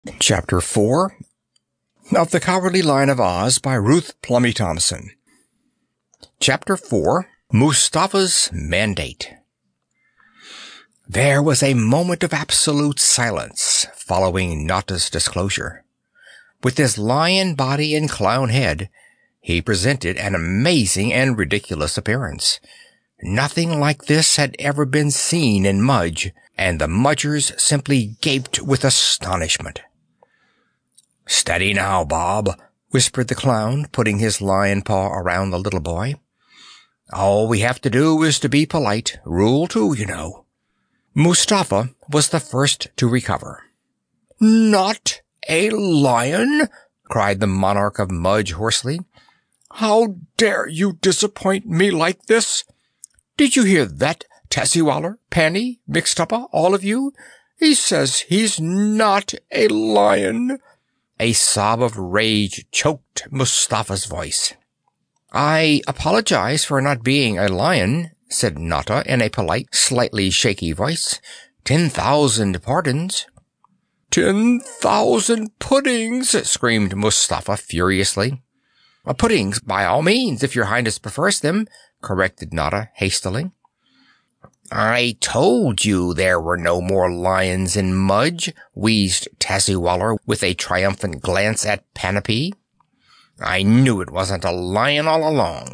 Chapter 4 of The Cowardly Lion of Oz by Ruth Plumly Thompson. Chapter 4 Mustafa's Mandate. There was a moment of absolute silence following Notta's disclosure. With his lion body and clown head, he presented an amazing and ridiculous appearance. Nothing like this had ever been seen in Mudge, and the Mudgers simply gaped with astonishment. "Steady now, Bob," whispered the clown, putting his lion paw around the little boy. "All we have to do is to be polite. Rule 2, you know." Mustafa was the first to recover. "Not a lion?" cried the monarch of Mudge hoarsely. "How dare you disappoint me like this? Did you hear that, Tazzywaller, Panny, Mixtuppa, all of you? He says he's not a lion." A sob of rage choked Mustafa's voice. "I apologize for not being a lion," said Notta in a polite, slightly shaky voice. 10,000 pardons." 10,000 puddings!" screamed Mustafa furiously. "Puddings, by all means, if your Highness prefers them," corrected Notta hastily. "I told you there were no more lions in Mudge," wheezed Tazzywaller with a triumphant glance at Panapee. "I knew it wasn't a lion all along."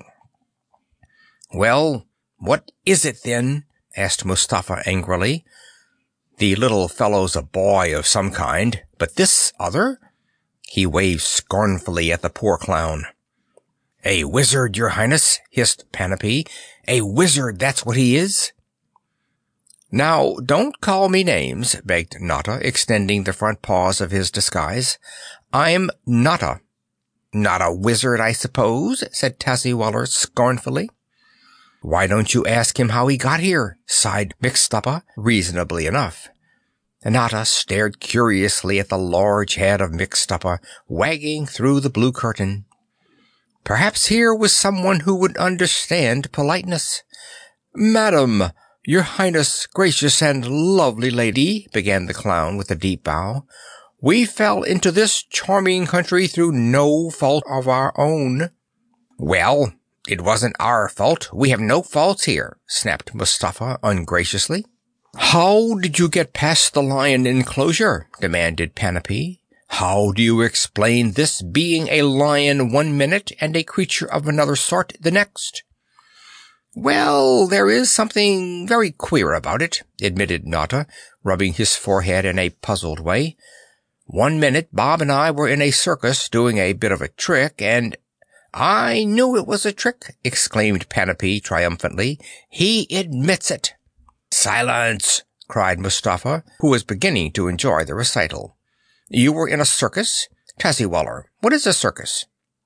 "Well, what is it then?" asked Mustafa angrily. "The little fellow's a boy of some kind, but this other?" He waved scornfully at the poor clown. "A wizard, your Highness," hissed Panapee. "A wizard, that's what he is." "Now, don't call me names," begged Notta, extending the front paws of his disguise. "I'm Notta." "Not a wizard, I suppose," said Tazzywaller scornfully. "Why don't you ask him how he got here?" sighed Mixtuppa, reasonably enough. Notta stared curiously at the large head of Mixtuppa wagging through the blue curtain. Perhaps here was someone who would understand politeness. "Madam, your Highness, gracious and lovely lady," began the clown with a deep bow, "we fell into this charming country through no fault of our own." "Well, it wasn't our fault. We have no faults here," snapped Mustafa ungraciously. "How did you get past the lion enclosure?" demanded Panapee. "How do you explain this being a lion one minute and a creature of another sort the next?" "Well, there is something very queer about it," admitted Notta, rubbing his forehead in a puzzled way. "One minute Bob and I were in a circus doing a bit of a trick, and—" "I knew it was a trick!" exclaimed Panapee triumphantly. "He admits it." "Silence!" cried Mustafa, who was beginning to enjoy the recital. "You were in a circus? Tazzywaller, what is a circus?"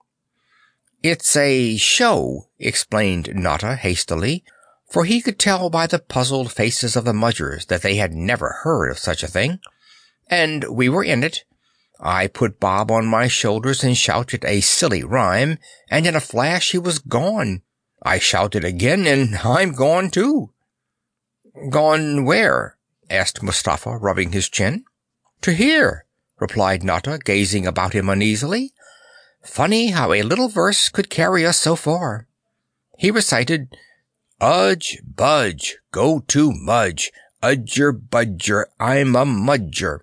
"It's a show," explained Notta hastily, for he could tell by the puzzled faces of the Mudgers that they had never heard of such a thing. "And we were in it. I put Bob on my shoulders and shouted a silly rhyme, and in a flash he was gone. I shouted again, and I'm gone too." "Gone where?" asked Mustafa, rubbing his chin. "To here," replied Notta, gazing about him uneasily. "Funny how a little verse could carry us so far." He recited, "Udge, budge, go to Mudge, Udger, budger, I'm a Mudger."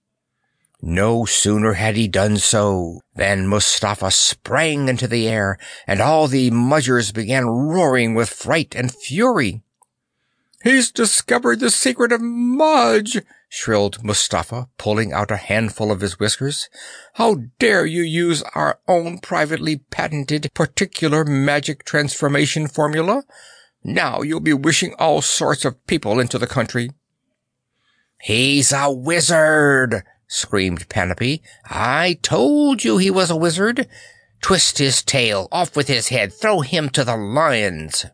No sooner had he done so than Mustafa sprang into the air, and all the Mudgers began roaring with fright and fury. "He's discovered the secret of Mudge!" shrilled Mustafa, pulling out a handful of his whiskers. "How dare you use our own privately patented particular magic transformation formula? Now you'll be wishing all sorts of people into the country." "He's a wizard!" screamed Panapee. "I told you he was a wizard. Twist his tail, off with his head, throw him to the lions."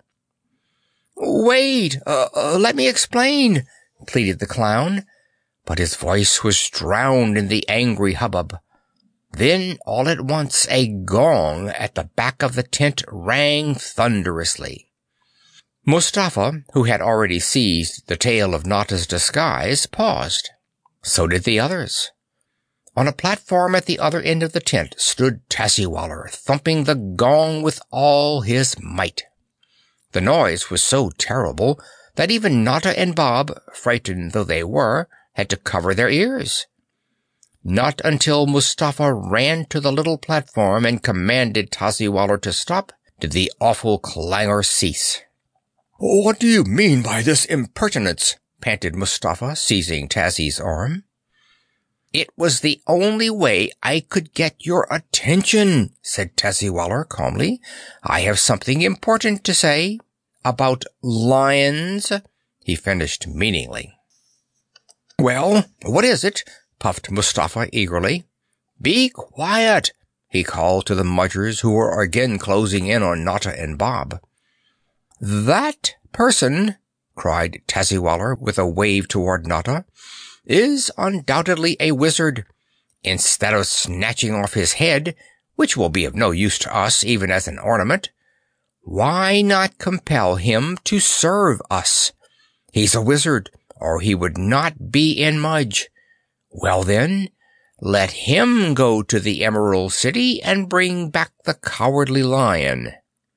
"Wait, let me explain," pleaded the clown, but his voice was drowned in the angry hubbub. Then, all at once, a gong at the back of the tent rang thunderously. Mustafa, who had already seized the tail of Notta's disguise, paused. So did the others. On a platform at the other end of the tent stood Tazzywaller, thumping the gong with all his might. The noise was so terrible that even Notta and Bob, frightened though they were, had to cover their ears. Not until Mustafa ran to the little platform and commanded Tazzywaller to stop did the awful clangor cease. "What do you mean by this impertinence?" panted Mustafa, seizing Tazzy's arm. "It was the only way I could get your attention," said Tazzywaller calmly. "I have something important to say. About lions," he finished meaningly. "Well, what is it?" puffed Mustafa eagerly. "Be quiet," he called to the Mudgers, who were again closing in on Notta and Bob. "That person," cried Tazzywaller with a wave toward Notta, "is undoubtedly a wizard. Instead of snatching off his head, which will be of no use to us even as an ornament, why not compel him to serve us? He's a wizard, or he would not be in Mudge. Well then, let him go to the Emerald City and bring back the Cowardly Lion."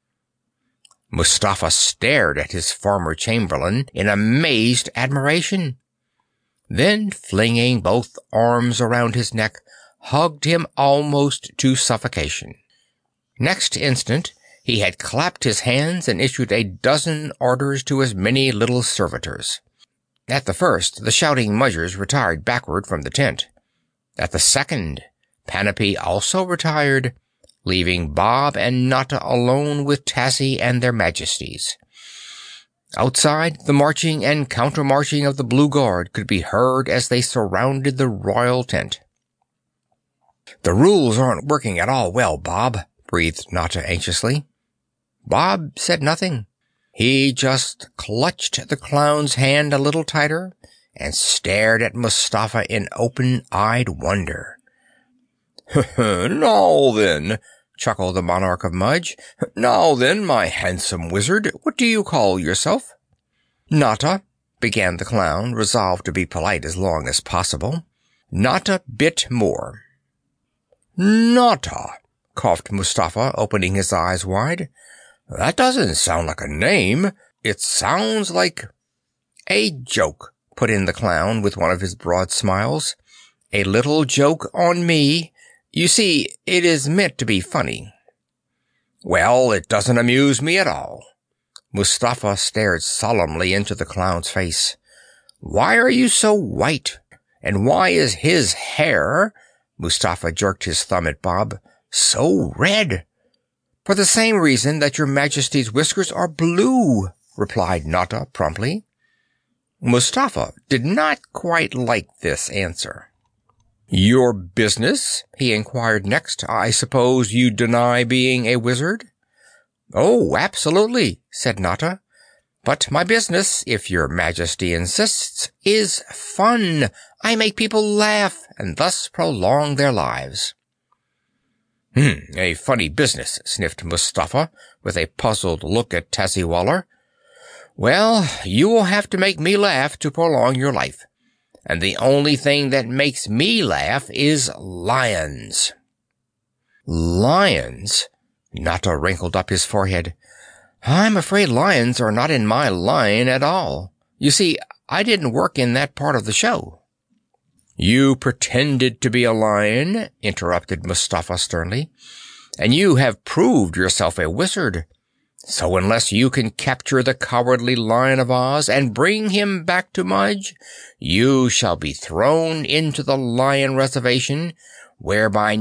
Mustafa stared at his former chamberlain in amazed admiration. Then, flinging both arms around his neck, hugged him almost to suffocation. Next instant, he had clapped his hands and issued a dozen orders to as many little servitors. At the first, the shouting Mudgers retired backward from the tent. At the second, Panapee also retired, leaving Bob and Notta alone with Tazzy and their majesties. Outside, the marching and counter-marching of the Blue Guard could be heard as they surrounded the royal tent. "The rules aren't working at all well, Bob," breathed Notta anxiously. Bob said nothing. He just clutched the clown's hand a little tighter and stared at Mustafa in open-eyed wonder. "Now then," chuckled the monarch of Mudge. "Now then, my handsome wizard, what do you call yourself?" "Notta," began the clown, resolved to be polite as long as possible. "Notta Bit More." "Notta," coughed Mustafa, opening his eyes wide. "That doesn't sound like a name. It sounds like—" "A joke," put in the clown with one of his broad smiles. "A little joke on me. You see, it is meant to be funny." "Well, it doesn't amuse me at all." Mustafa stared solemnly into the clown's face. "Why are you so white? And why is his hair," Mustafa jerked his thumb at Bob, "so red?" "For the same reason that your majesty's whiskers are blue," replied Notta promptly. Mustafa did not quite like this answer. "Your business?" he inquired next. "I suppose you deny being a wizard?" "Oh, absolutely," said Notta. "But my business, if your majesty insists, is fun. I make people laugh and thus prolong their lives." A funny business," sniffed Mustafa, with a puzzled look at Tazzywaller. "Well, you will have to make me laugh to prolong your life. And the only thing that makes me laugh is lions." "Lions?" Notta wrinkled up his forehead. "I'm afraid lions are not in my line at all. You see, I didn't work in that part of the show." "You pretended to be a lion," interrupted Mustafa sternly, "and you have proved yourself a wizard. So unless you can capture the Cowardly Lion of Oz and bring him back to Mudge, you shall be thrown into the Lion Reservation, whereby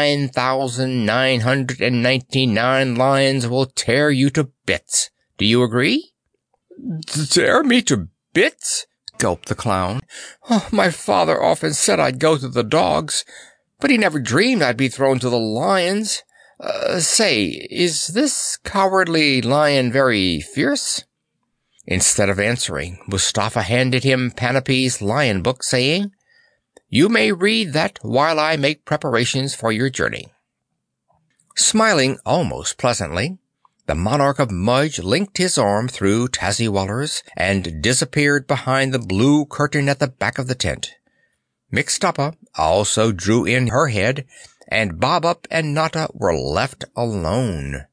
9,999 lions will tear you to bits. Do you agree?" "Tear me to bits?" gulped the clown. "Oh, my father often said I'd go to the dogs, but he never dreamed I'd be thrown to the lions. Say, is this Cowardly Lion very fierce?" Instead of answering, Mustafa handed him Panapee's lion book, saying, "You may read that while I make preparations for your journey." Smiling almost pleasantly, the monarch of Mudge linked his arm through Tazzywaller's and disappeared behind the blue curtain at the back of the tent. Mixtuppa also drew in her head, and Bob-Up and Notta were left alone.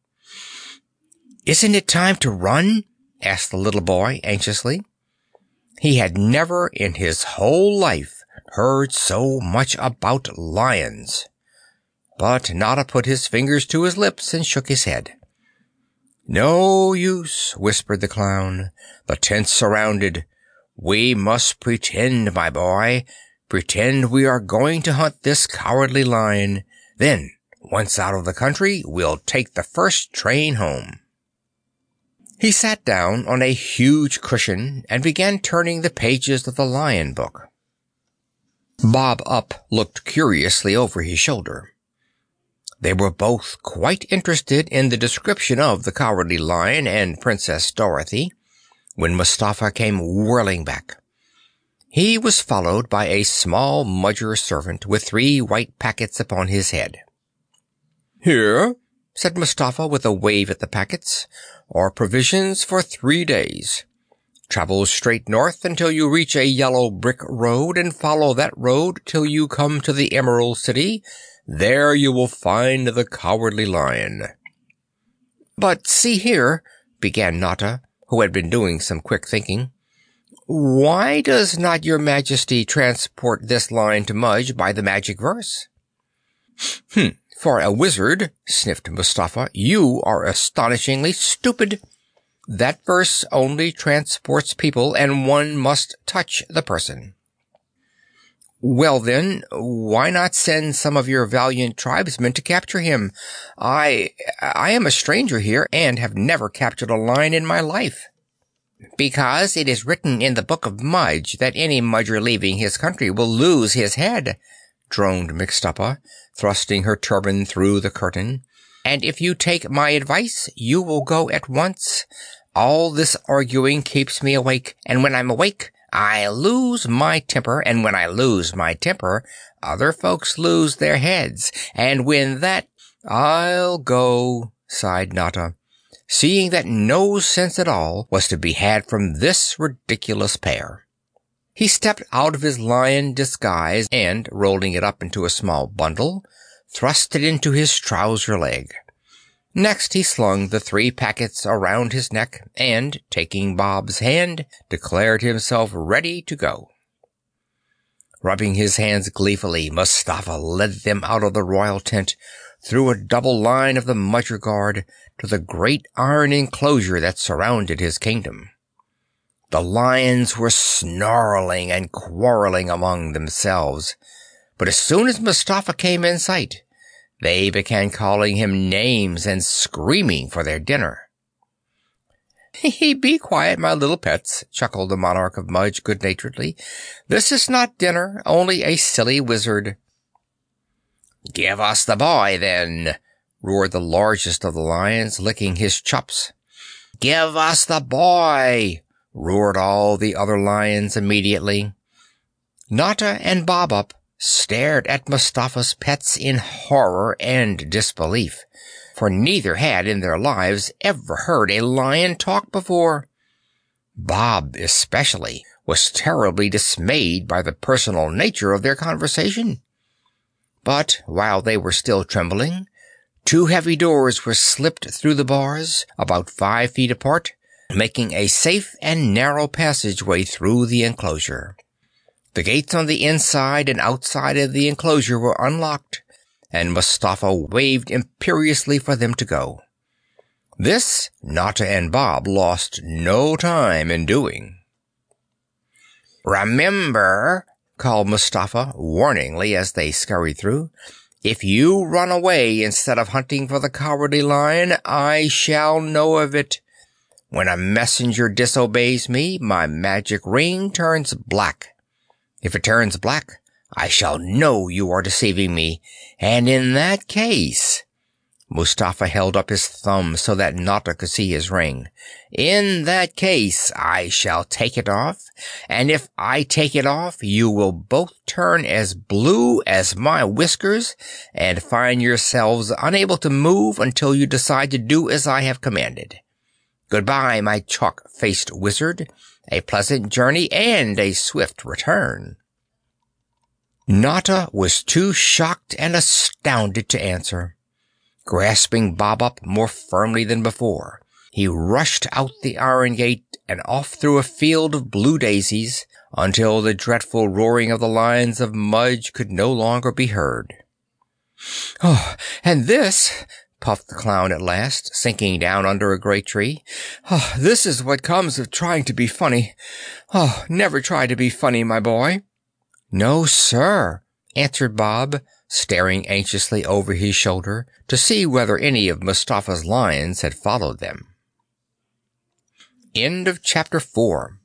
"Isn't it time to run?" asked the little boy anxiously. He had never in his whole life heard so much about lions. But Notta put his fingers to his lips and shook his head. "No use," whispered the clown. "The tent's surrounded. We must pretend, my boy. Pretend we are going to hunt this cowardly lion. Then, once out of the country, we'll take the first train home." He sat down on a huge cushion and began turning the pages of the lion book. Bob-Up looked curiously over his shoulder. They were both quite interested in the description of the Cowardly Lion and Princess Dorothy when Mustafa came whirling back. He was followed by a small Mudger servant with 3 white packets upon his head. "Here," said Mustafa with a wave at the packets, "are provisions for 3 days. Travel straight north until you reach a yellow brick road and follow that road till you come to the Emerald City. There you will find the Cowardly Lion." "But see here," began Notta, who had been doing some quick thinking. "Why does not your Majesty transport this lion to Mudge by the magic verse?" "For a wizard," sniffed Mustafa, "you are astonishingly stupid. That verse only transports people, and one must touch the person." "Well then, why not send some of your valiant tribesmen to capture him? I am a stranger here and have never captured a lion in my life." "Because it is written in the Book of Mudge that any Mudger leaving his country will lose his head," droned Mixtuppa, thrusting her turban through the curtain. "And if you take my advice, you will go at once. All this arguing keeps me awake, and when I'm awake, I lose my temper, and when I lose my temper, other folks lose their heads, and when that—" "I'll go," sighed Notta, seeing that no sense at all was to be had from this ridiculous pair. He stepped out of his lion disguise and, rolling it up into a small bundle, thrust it into his trouser leg. Next he slung the 3 packets around his neck and, taking Bob's hand, declared himself ready to go. Rubbing his hands gleefully, Mustafa led them out of the royal tent, through a double line of the Mudger Guard, to the great iron enclosure that surrounded his kingdom. The lions were snarling and quarreling among themselves, but as soon as Mustafa came in sight, they began calling him names and screaming for their dinner. "Be quiet, my little pets," chuckled the monarch of Mudge good-naturedly. "This is not dinner, only a silly wizard." "Give us the boy, then," roared the largest of the lions, licking his chops. "Give us the boy," roared all the other lions immediately. Notta and Bob-Up stared at Mustafa's pets in horror and disbelief, for neither had in their lives ever heard a lion talk before. Bob, especially, was terribly dismayed by the personal nature of their conversation. But while they were still trembling, 2 heavy doors were slipped through the bars, about 5 feet apart, making a safe and narrow passageway through the enclosure. The gates on the inside and outside of the enclosure were unlocked, and Mustafa waved imperiously for them to go. This Notta and Bob lost no time in doing. "Remember," called Mustafa warningly as they scurried through, "if you run away instead of hunting for the Cowardly Lion, I shall know of it. When a messenger disobeys me, my magic ring turns black. If it turns black, I shall know you are deceiving me, and in that case—" Mustafa held up his thumb so that Notta could see his ring. "In that case, I shall take it off, and if I take it off, you will both turn as blue as my whiskers and find yourselves unable to move until you decide to do as I have commanded. Goodbye, my chalk-faced wizard. A pleasant journey and a swift return." Notta was too shocked and astounded to answer. Grasping Bob up more firmly than before, he rushed out the iron gate and off through a field of blue daisies until the dreadful roaring of the lions of Mudge could no longer be heard. "Oh, and this," puffed the clown at last, sinking down under a great tree. "Oh, this is what comes of trying to be funny. Oh, never try to be funny, my boy." "No, sir," answered Bob, staring anxiously over his shoulder to see whether any of Mustafa's lions had followed them. End of chapter 4.